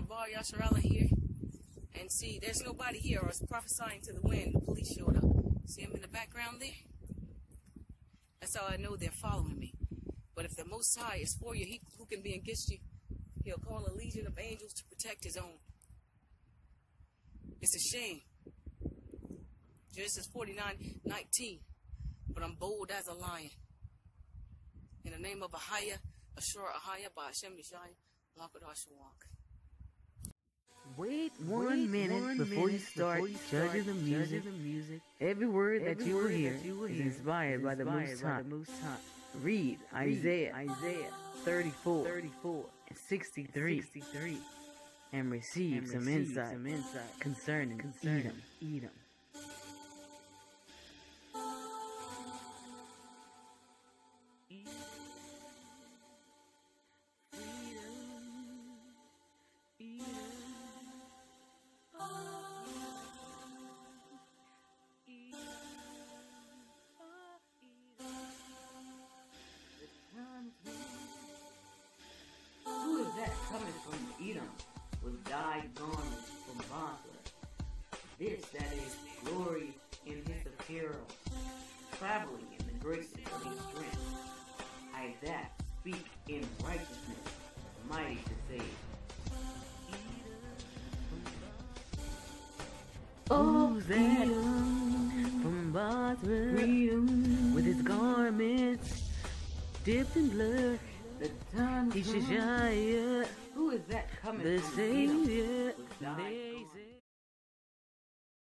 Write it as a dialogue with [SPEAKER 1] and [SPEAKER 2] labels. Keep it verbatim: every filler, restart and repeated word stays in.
[SPEAKER 1] Shabar, Yasharallah here. And see, there's nobody here. I was prophesying to the wind. The police showed up. See them in the background there? That's how I know they're following me. But if the Most High is for you, he who can be against you? He'll call a legion of angels to protect his own. It's a shame. Genesis forty-nine nineteen. But I'm bold as a lion. In the name of Ahaya, Ashur Ahaya, by Hashem Yeshaya, Lakadash walk.
[SPEAKER 2] Wait one Wait minute one before minute you start before you judging, the music. judging the music. Every word Every that you will hear is inspired, by, the by the Most High. Read Isaiah, Read Isaiah thirty-four, thirty-four and sixty-three, sixty-three and receive, and some, receive insight some insight concerning, concerning Edom. Edom. Who is that coming from Edom with dyed garments from Bozrah? This that is glory in his apparel, traveling in the graces of his strength. I that speak in righteousness, mighty to save. Who's that from Bozrah with his garments dipped in blood? The time he should shine. Who is that coming? The Savior.